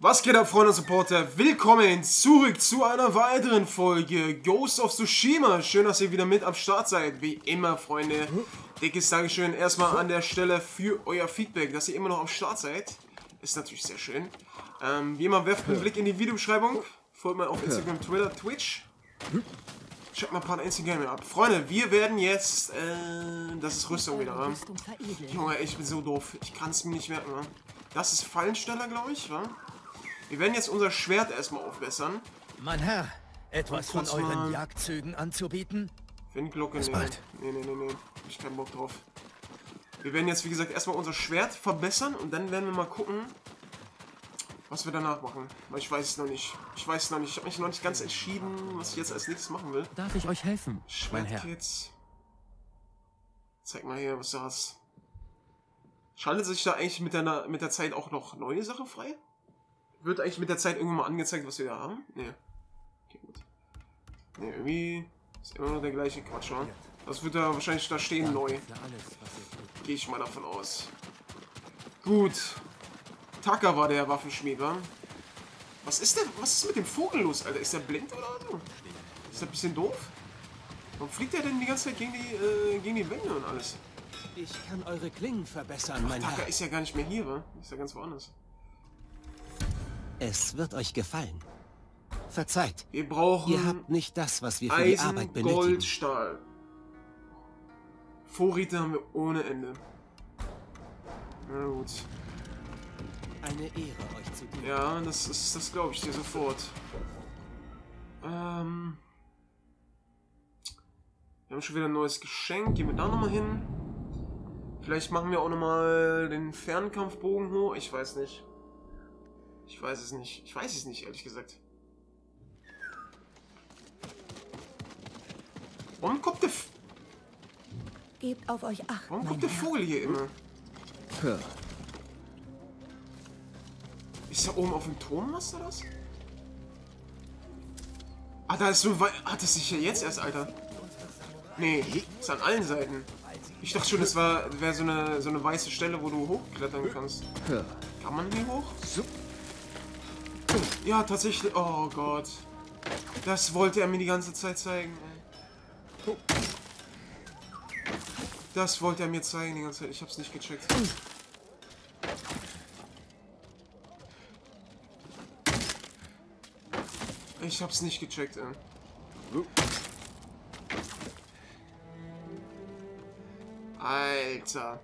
Was geht ab, Freunde und Supporter? Willkommen zurück zu einer weiteren Folge Ghost of Tsushima. Schön, dass ihr wieder mit am Start seid. Wie immer, Freunde. Dickes Dankeschön erstmal an der Stelle für euer Feedback, dass ihr immer noch am Start seid. Ist natürlich sehr schön. Wie immer, werft einen Blick in die Videobeschreibung. Folgt mir auf Instagram, Twitter, Twitch. Checkt mal ein paar Instagram ab. Freunde, wir werden jetzt... das ist Rüstung wieder, wa? Junge, ich bin so doof. Ich kann es mir nicht merken, wa? Das ist Fallensteller, glaube ich, wa? Wir werden jetzt unser Schwert erstmal aufbessern. Mein Herr, etwas von euren Jagdzügen anzubieten? Windglocke, Bis bald. Nee. Hab ich keinen Bock drauf. Wir werden jetzt, wie gesagt, erstmal unser Schwert verbessern und dann werden wir mal gucken, was wir danach machen. Weil ich weiß es noch nicht. Ich habe mich noch nicht ganz entschieden, was ich jetzt als nächstes machen will. Darf ich euch helfen, mein Herr? Schwertkits. Zeig mal hier, was du hast. Schaltet sich da eigentlich mit der Zeit auch noch neue Sachen frei? Wird eigentlich mit der Zeit irgendwann mal angezeigt, was wir da haben? Nee. Okay, gut. Nee, irgendwie ist immer noch der gleiche Quatsch, wa? Das wird da wahrscheinlich da stehen neu. Gehe ich mal davon aus. Gut. Taka war der Waffenschmied, wa? Was ist mit dem Vogel los, Alter? Ist der blind oder so? Ist der ein bisschen doof? Warum fliegt er denn die ganze Zeit gegen die Wände und alles? Ich kann eure Klingen verbessern, mein Taka Herr. ist ja gar nicht mehr hier, wa? Ist ja ganz woanders. Es wird euch gefallen. Verzeiht. Wir brauchen... Ihr habt nicht das, was wir für die Eisen, Arbeit benötigen. Gold, Stahl. Vorräte haben wir ohne Ende. Na gut. Eine Ehre, euch zu dienen. Ja, das glaube ich dir sofort. Wir haben schon wieder ein neues Geschenk. Gehen wir da nochmal hin. Vielleicht machen wir auch nochmal den Fernkampfbogen hoch. Ich weiß nicht. Ich weiß es nicht. Ich weiß es nicht, ehrlich gesagt. Warum kommt der... Gebt auf euch Acht. Warum kommt der Vogel hier immer? Ja. Ist da oben auf dem Turm, was da das? Ah, da ist so weit... Ah, das ist ja jetzt erst, Alter. Nee, ist an allen Seiten. Ich dachte schon, das wäre so eine weiße Stelle, wo du hochklettern kannst. Kann man hier hoch? Ja, tatsächlich. Oh Gott. Das wollte er mir die ganze Zeit zeigen, ey. Das wollte er mir zeigen die ganze Zeit. Ich hab's nicht gecheckt. Ich hab's nicht gecheckt, ey. Alter.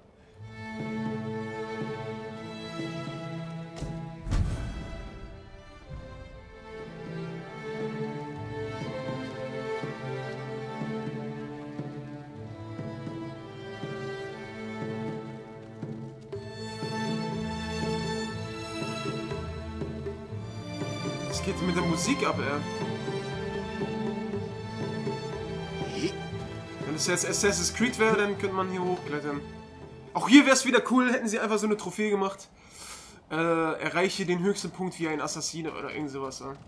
Was geht denn mit der Musik ab, ey? Wenn es jetzt Assassin's Creed wäre, dann könnte man hier hochklettern. Auch hier wäre es wieder cool, hätten sie einfach so eine Trophäe gemacht. Erreiche den höchsten Punkt wie ein Assassine oder irgend sowas. Ja.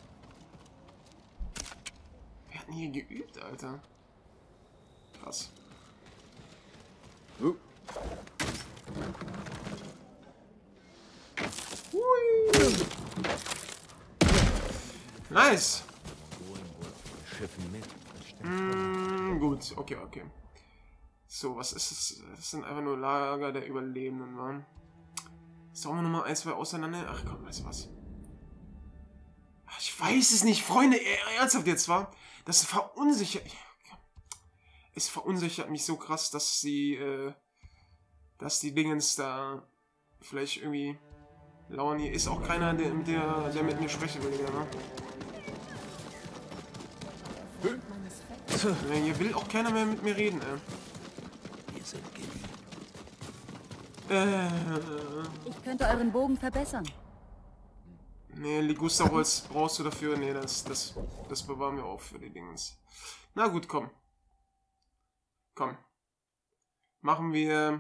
Wir hatten hier geübt, Alter. Krass. Hui. Nice. Gut, okay. So, was ist es? Das sind einfach nur Lager der Überlebenden, Mann. Sollen wir nochmal ein, zwei auseinander? Ach komm, weißt du was? Ach, ich weiß es nicht, Freunde. Ernsthaft jetzt, wa? Das verunsichert... Es verunsichert mich so krass, dass die Dingens da vielleicht irgendwie... Lauern hier ist auch keiner, der mit mir sprechen will, ne? Hier will auch keiner mehr mit mir reden, ey. Ich könnte euren Bogen verbessern. Nee, Ligusterholz brauchst du dafür. Nee, das bewahren wir auf für die Dingens. Na gut, komm. Komm. Machen wir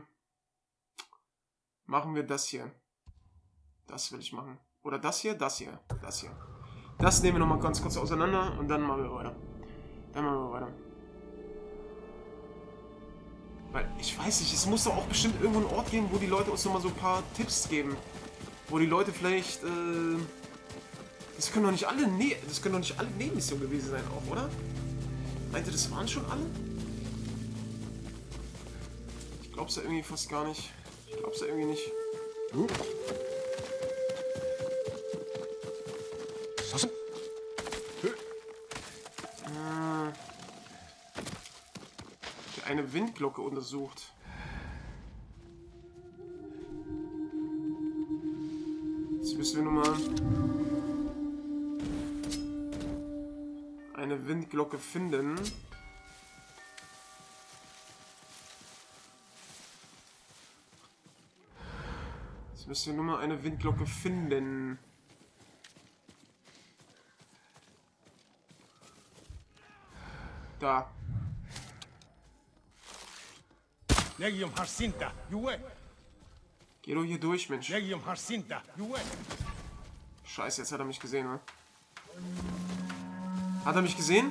das hier. Das will ich machen. Oder das hier, das hier, das hier. Das nehmen wir nochmal ganz kurz auseinander und dann machen wir weiter. Weil, ich weiß nicht, es muss doch auch bestimmt irgendwo einen Ort geben, wo die Leute uns nochmal so ein paar Tipps geben. Wo die Leute vielleicht Das können doch nicht alle, Nebenmissionen gewesen sein auch, oder? Meinte, das waren schon alle? Ich glaub's ja irgendwie fast gar nicht. Ich glaub's ja irgendwie nicht. Eine Windglocke untersucht. Jetzt müssen wir nochmal eine Windglocke finden. Jetzt müssen wir nochmal eine Windglocke finden. Da. Geh doch hier durch, Mensch. Scheiße, jetzt hat er mich gesehen, ne? Hat er mich gesehen?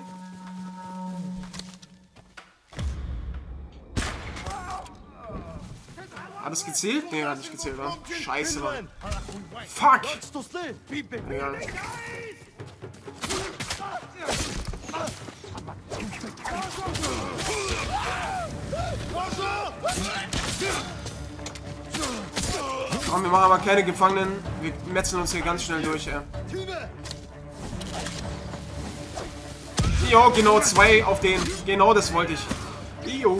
Hat es gezählt? Ne, hat nicht gezählt, wa? Scheiße, Mann. Fuck! Egal. Komm, wir machen aber keine Gefangenen. Wir metzeln uns hier ganz schnell durch, ey. Jo, genau, 2 auf den. Genau das wollte ich. Jo.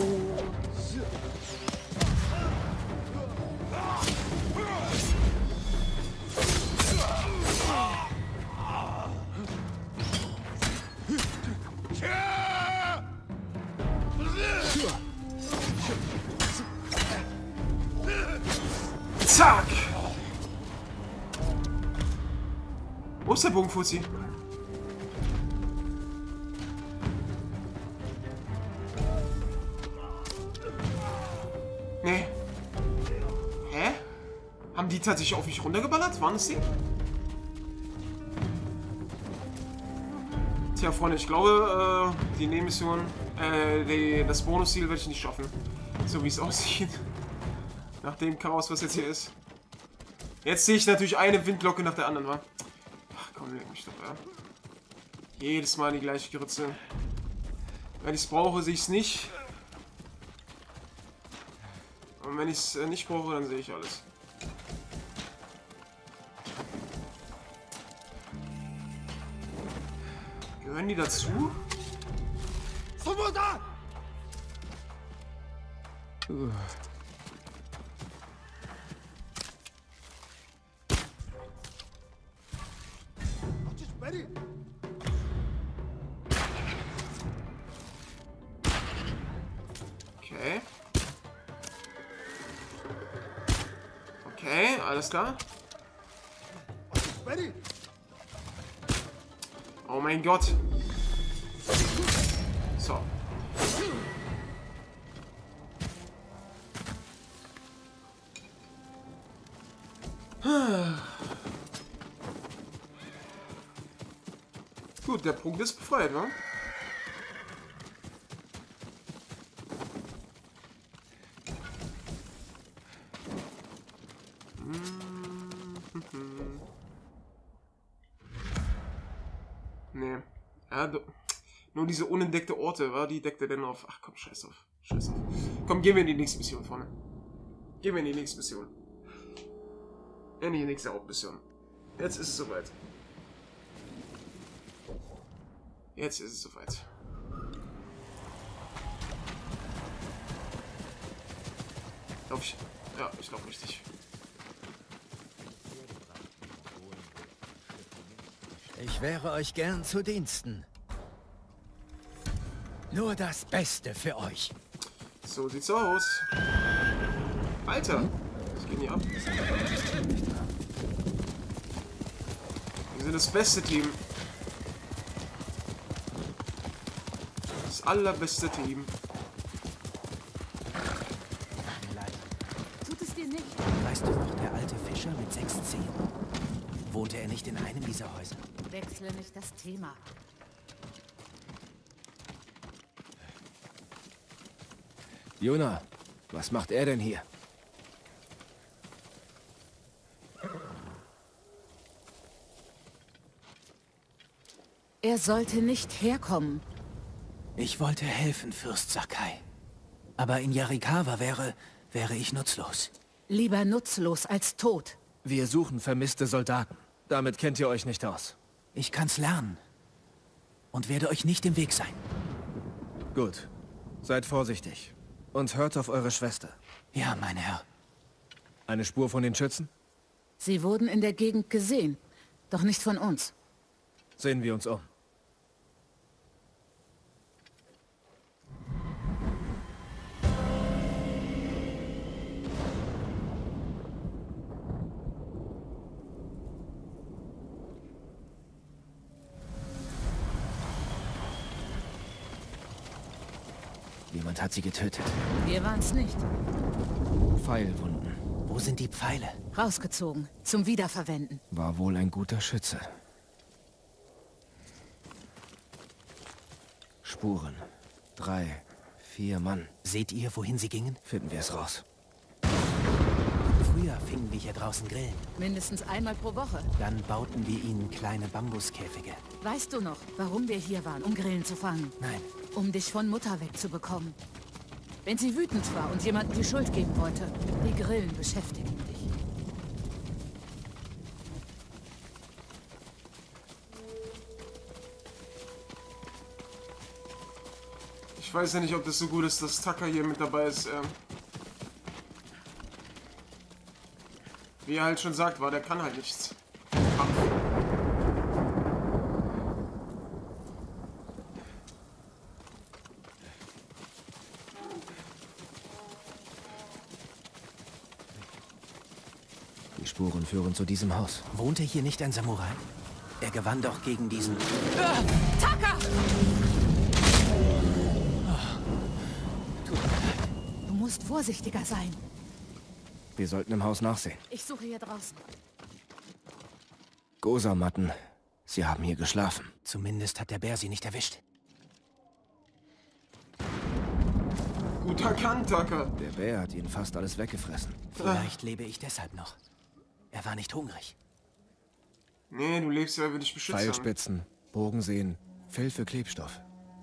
Zack! Wo ist der Bogenfuzzi? Nee. Hä? Haben die tatsächlich auf mich runtergeballert? Waren es die? Tja, Freunde, ich glaube, die Nebenmission, das Bonusziel werde ich nicht schaffen. So wie es aussieht. Nach dem Chaos, was jetzt hier ist. Jetzt sehe ich natürlich eine Windglocke nach der anderen, wa? Ach komm, leg mich doch, ja. Jedes Mal die gleiche Geritze. Wenn ich es brauche, sehe ich es nicht. Und wenn ich es nicht brauche, dann sehe ich alles. Gehören die dazu? Okay. Okay, alles klar. Oh mein Gott. So. Gut, der Punkt ist befreit, ne? Nee. Ja, nur diese unentdeckte Orte, wa? Die deckt er denn auf. Ach komm, scheiß auf. Scheiß auf. Komm, gehen wir in die nächste Mission vorne. Gehen wir in die nächste Mission. In die nächste Hauptmission. Jetzt ist es soweit. Jetzt ist es soweit. Glaub ich. Ja, ich glaube richtig. Ich wäre euch gern zu Diensten. Nur das Beste für euch. So sieht's aus. Alter, was geht hier ab? Wir sind das beste Team. Das allerbeste Team. Tut es dir nicht? Weißt du noch, der alte Fischer mit 6 Zähnen? Wohnte er nicht in einem dieser Häuser? Wechsle nicht das Thema. Juna, was macht er denn hier? Er sollte nicht herkommen. Ich wollte helfen, Fürst Sakai. Aber in Yarikawa wäre ich nutzlos. Lieber nutzlos als tot. Wir suchen vermisste Soldaten. Damit kennt ihr euch nicht aus. Ich kann's lernen. Und werde euch nicht im Weg sein. Gut. Seid vorsichtig. Und hört auf eure Schwester. Ja, mein Herr. Eine Spur von den Schützen? Sie wurden in der Gegend gesehen. Doch nicht von uns. Sehen wir uns um. Jemand hat sie getötet. Wir waren's nicht. Pfeilwunden. Wo sind die Pfeile? Rausgezogen. Zum Wiederverwenden. War wohl ein guter Schütze. Spuren. 3, 4 Mann. Seht ihr, wohin sie gingen? Finden wir es raus. Früher fingen wir hier draußen Grillen. Mindestens einmal pro Woche. Dann bauten wir ihnen kleine Bambuskäfige. Weißt du noch, warum wir hier waren, um Grillen zu fangen? Nein, Um dich von Mutter wegzubekommen. Wenn sie wütend war und jemandem die Schuld geben wollte, die Grillen beschäftigten dich. Ich weiß ja nicht, ob das so gut ist, dass Tucker hier mit dabei ist. Wie er halt schon sagt, der kann halt nichts. Kampf. Die Spuren führen zu diesem Haus. wohnte hier nicht ein Samurai? Er gewann doch gegen diesen... Taka! Du musst vorsichtiger sein. Wir sollten im Haus nachsehen. Ich suche hier draußen. Gosa-Matten. Sie haben hier geschlafen. Zumindest hat der Bär sie nicht erwischt. Gut erkannt, Tucker. Der Bär hat ihnen fast alles weggefressen. Vielleicht lebe ich deshalb noch. Er war nicht hungrig. Nee, du lebst ja, weil wir dich beschützt haben. Pfeilspitzen, Bogensehnen, Fell für Klebstoff.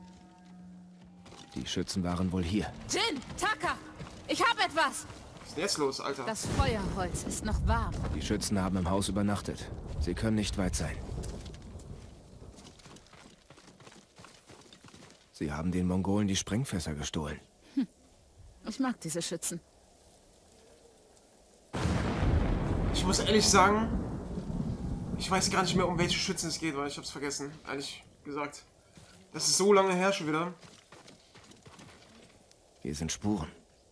Die Schützen waren wohl hier. Jin! Taka! Ich habe etwas! Was ist denn jetzt los, Alter? Das Feuerholz ist noch warm. Die Schützen haben im Haus übernachtet. Sie können nicht weit sein. Sie haben den Mongolen die Sprengfässer gestohlen. Ich mag diese Schützen. Ich muss ehrlich sagen, ich weiß gar nicht mehr, um welche Schützen es geht, weil ich hab's vergessen, ehrlich gesagt. Das ist so lange her schon wieder. Hier sind Spuren.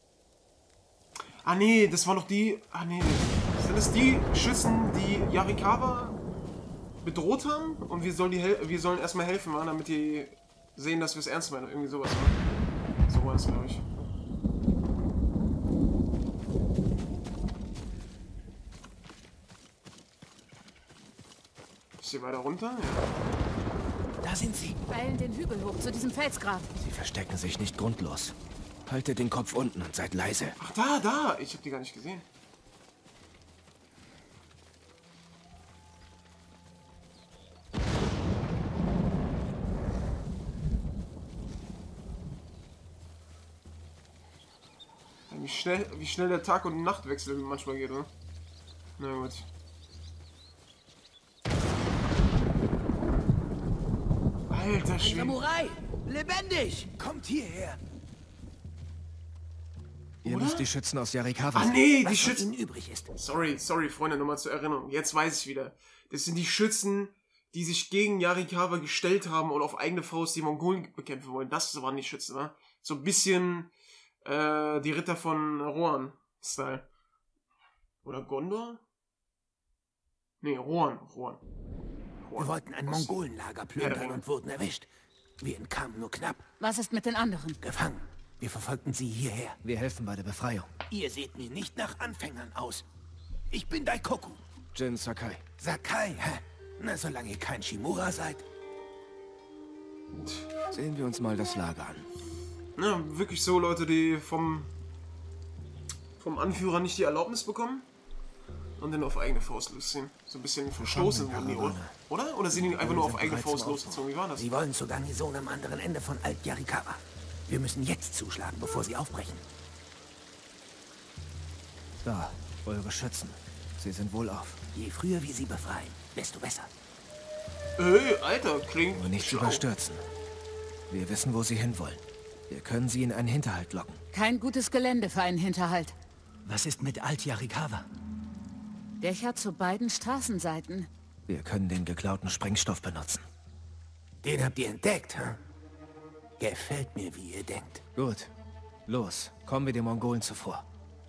Ah nee, das waren doch die... Ah nee, sind das die Schützen, die Yarikawa bedroht haben? Und wir sollen erstmal helfen, damit die sehen, dass wir es ernst meinen. Irgendwie sowas. So war es, glaube ich. Ist hier weiter runter? Ja. Da sind sie. Eilen den Hügel hoch zu diesem Felsgrat. Sie verstecken sich nicht grundlos. Haltet den Kopf unten und seid leise. Ach, da! Ich hab die gar nicht gesehen. Wie schnell der Tag- und Nachtwechsel manchmal geht, oder? Na gut. Alter Schwede. Samurai! Lebendig! Kommt hierher! Ihr Oder? müsst die Schützen aus Yarikawa Ah sehen. nee, die Was von Schützen... ihnen übrig ist. Sorry, Freunde, nochmal zur Erinnerung. Jetzt weiß ich wieder. Das sind die Schützen, die sich gegen Yarikawa gestellt haben und auf eigene Faust die Mongolen bekämpfen wollen. Das waren die Schützen, ne? So ein bisschen die Ritter von Rohan-Style. Oder Gondor? Nee, Rohan. Wir wollten ein Mongolenlager plündern und wurden erwischt. Wir entkamen nur knapp. Was ist mit den anderen? Gefangen. Wir verfolgten sie hierher. Wir helfen bei der Befreiung. Ihr seht mir nicht nach Anfängern aus. Ich bin Daikoku. Jin Sakai. Sakai, hä? Na, solange ihr kein Shimura seid. Sehen wir uns mal das Lager an. Ja, wirklich so Leute, die vom Anführer nicht die Erlaubnis bekommen. und dann auf eigene Faust losziehen. So ein bisschen verstoßen wurden die, oder? Oder sind die einfach nur auf eigene Faust losgezogen? Wie war das? Sie wollen zur Garnison am anderen Ende von Alt-Yarikawa. Wir müssen jetzt zuschlagen, bevor sie aufbrechen. Da, eure Schützen. Sie sind wohlauf. Je früher wir sie befreien, desto besser. Alter, klingt Nur nicht schlau. überstürzen. Wir wissen, wo sie hinwollen. Wir können sie in einen Hinterhalt locken. Kein gutes Gelände für einen Hinterhalt. Was ist mit Alt-Yarikawa? Dächer zu beiden Straßenseiten. Wir können den geklauten Sprengstoff benutzen. Den habt ihr entdeckt, hm? Gefällt mir, wie ihr denkt. Gut. Los, kommen wir den Mongolen zuvor.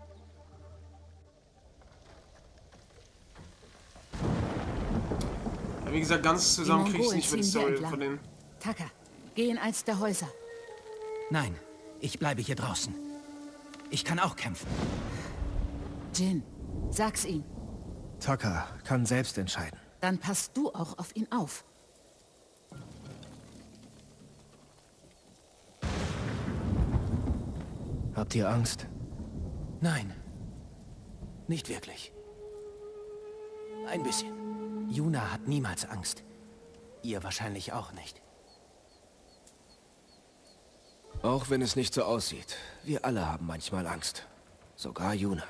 Ja, wie gesagt, ganz zusammen krieg ich nicht mit der Story von denen. Taka, geh in eins der Häuser. Nein, ich bleibe hier draußen. Ich kann auch kämpfen. Jin, sag's ihm. Taka kann selbst entscheiden. Dann passt du auch auf ihn auf. Habt ihr Angst? Nein. Nicht wirklich. Ein bisschen. Yuna hat niemals Angst. Ihr wahrscheinlich auch nicht. Auch wenn es nicht so aussieht. Wir alle haben manchmal Angst. Sogar Yuna.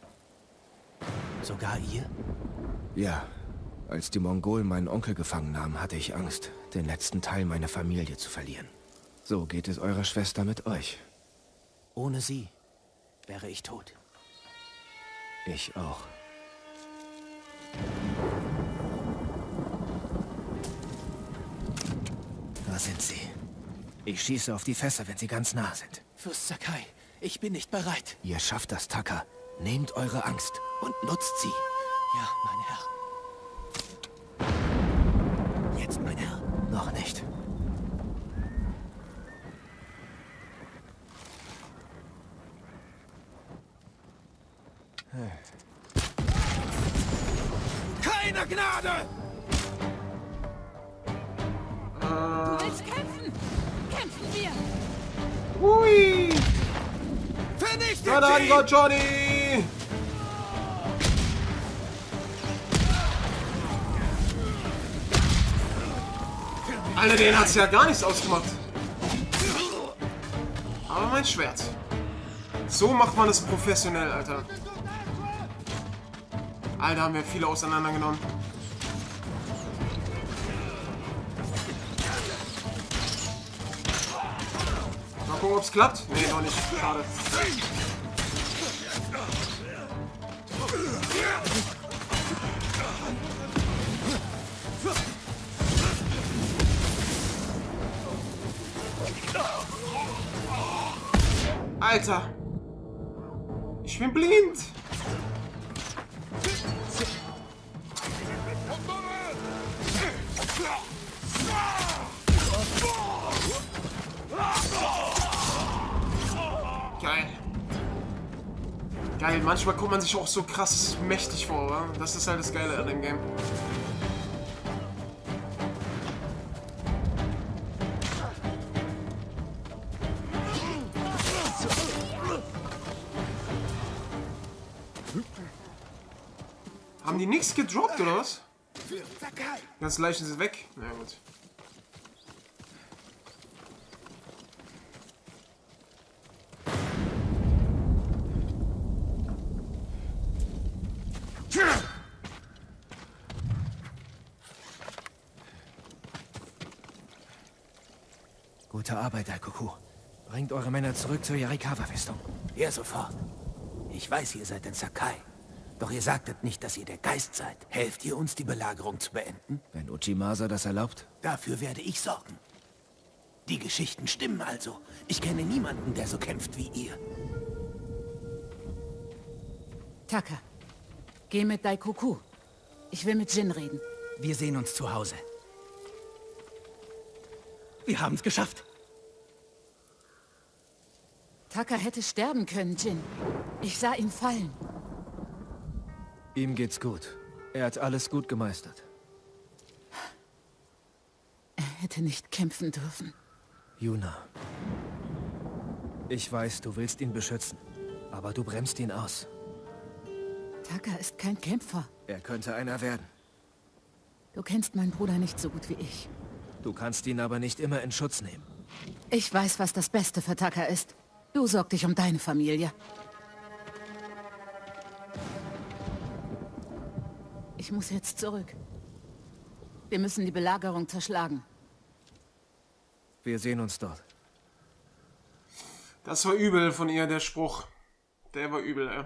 Sogar ihr? Ja. Als die Mongolen meinen Onkel gefangen nahmen, hatte ich Angst, den letzten Teil meiner Familie zu verlieren. So geht es eurer Schwester mit euch. Ohne sie wäre ich tot. Ich auch. Da sind sie. Ich schieße auf die Fässer, wenn sie ganz nah sind. Fürst Sakai, ich bin nicht bereit. Ihr schafft das, Taka. Nehmt eure Angst und nutzt sie. Ja, mein Herr. Jetzt, mein Herr. Noch nicht. Keine Gnade! Du willst kämpfen? Kämpfen wir! Hui! Vernichtet Na dann, Gott, Johnny! Alter, den hat's ja gar nichts ausgemacht. Aber mein Schwert. So macht man es professionell, Alter. Alter, haben wir viele auseinandergenommen. Mal gucken, ob's klappt. Nee, noch nicht. Schade. Alter. Ich bin blind. Geil. Geil, manchmal kommt man sich auch so krass mächtig vor, oder? Das ist halt das Geile an dem Game. Haben die nichts gedroppt, oder was? Ganz Leichen sind weg. Na ja, gut. Gute Arbeit, Daikoku. Bringt eure Männer zurück zur Yarikawa-Festung. Ja, sofort. Ich weiß, ihr seid in Sakai. Doch ihr sagtet nicht, dass ihr der Geist seid. Helft ihr uns, die Belagerung zu beenden? Wenn Uchimasa das erlaubt? Dafür werde ich sorgen. Die Geschichten stimmen also. Ich kenne niemanden, der so kämpft wie ihr. Taka, geh mit Daikoku. Ich will mit Jin reden. Wir sehen uns zu Hause. Wir haben es geschafft. Taka hätte sterben können, Jin. Ich sah ihn fallen. Ihm geht's gut. Er hat alles gut gemeistert. Er hätte nicht kämpfen dürfen. Yuna. Ich weiß, du willst ihn beschützen. Aber du bremst ihn aus. Taka ist kein Kämpfer. Er könnte einer werden. Du kennst meinen Bruder nicht so gut wie ich. Du kannst ihn aber nicht immer in Schutz nehmen. Ich weiß, was das Beste für Taka ist. Du sorg dich um deine Familie. Ich muss jetzt zurück. Wir müssen die Belagerung zerschlagen. Wir sehen uns dort. Das war übel von ihr, der Spruch. Der war übel, ey.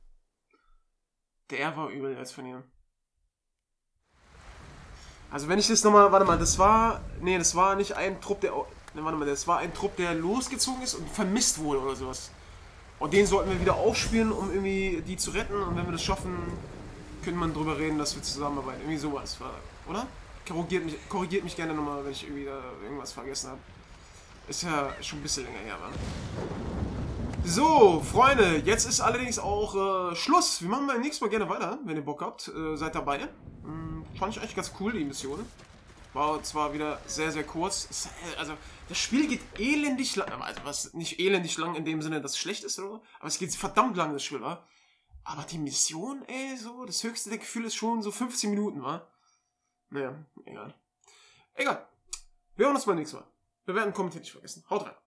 Der war übel jetzt von ihr. Also wenn ich das nochmal, warte mal, das war nicht ein Trupp, das war ein Trupp, der losgezogen ist und vermisst wurde oder sowas. Und den sollten wir wieder aufspielen, um irgendwie die zu retten. Und wenn wir das schaffen, könnte man drüber reden, dass wir zusammenarbeiten. Irgendwie sowas, oder? Korrigiert mich gerne nochmal, wenn ich irgendwie da irgendwas vergessen habe. Ist ja schon ein bisschen länger her, wa? So, Freunde, jetzt ist allerdings auch Schluss. Wir machen beim nächsten Mal gerne weiter, wenn ihr Bock habt. Seid dabei. Fand ich eigentlich ganz cool, die Mission. War zwar wieder sehr, sehr kurz. Also, das Spiel geht elendig lang. Also, was nicht elendig lang in dem Sinne, dass es schlecht ist, oder? Aber es geht verdammt lang, das Spiel, wa? Aber die Mission, ey, so, das höchste der Gefühle ist schon so 15 Minuten, wa? Naja, egal. Egal. Wir hören uns beim nächsten Mal. Bewerten, kommentieren nicht vergessen. Haut rein.